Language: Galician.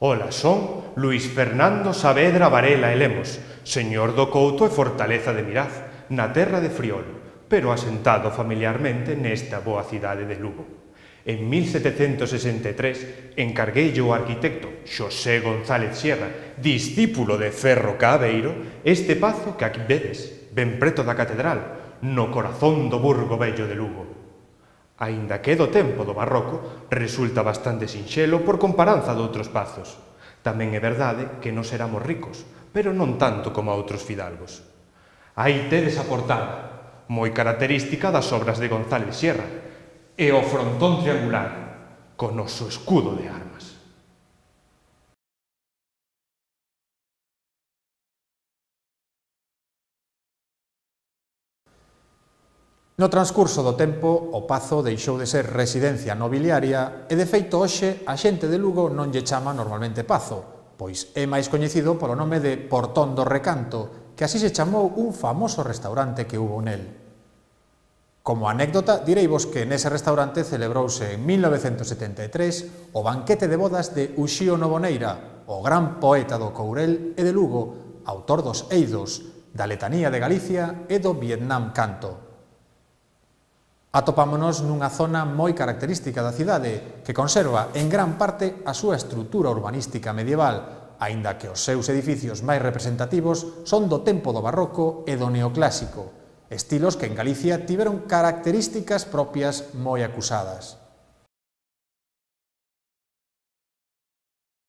Ola, son Luís Fernando Saavedra Varela e Lemos, señor do Couto e Fortaleza de Miraz, na terra de Friol, pero asentado familiarmente nesta boa cidade de Lugo. En 1763 encargueille ao arquitecto Xosé González Sierra, discípulo de Ferro Caaveiro, este pazo que aquí vedes, ben preto da catedral, no corazón do Burgo Vello de Lugo. Aínda que do tempo do barroco, resulta bastante sinxelo por comparanza doutros pazos. Tamén é verdade que nos éramos ricos, pero non tanto como a outros fidalgos. Aí tedes a portada, moi característica das obras de González Sierra, e o frontón triangular, con noso escudo de armas. No transcurso do tempo, o pazo deixou de ser residencia nobiliaria e, de feito, hoxe a xente de Lugo non lle chama normalmente pazo, pois é máis coñecido polo nome de Portón do Recanto, que así se chamou un famoso restaurante que hubo nel. Como anécdota, direivos que nese restaurante celebrouse en 1973 o banquete de bodas de Uxío Novoneira, o gran poeta do Courel e de Lugo, autor dos Eidos, da Letanía de Galicia e do Vietnam Canto. Atopámonos nunha zona moi característica da cidade, que conserva en gran parte a súa estrutura urbanística medieval, aínda que os seus edificios máis representativos son do tempo do barroco e do neoclásico, estilos que en Galicia tiveron características propias moi acusadas.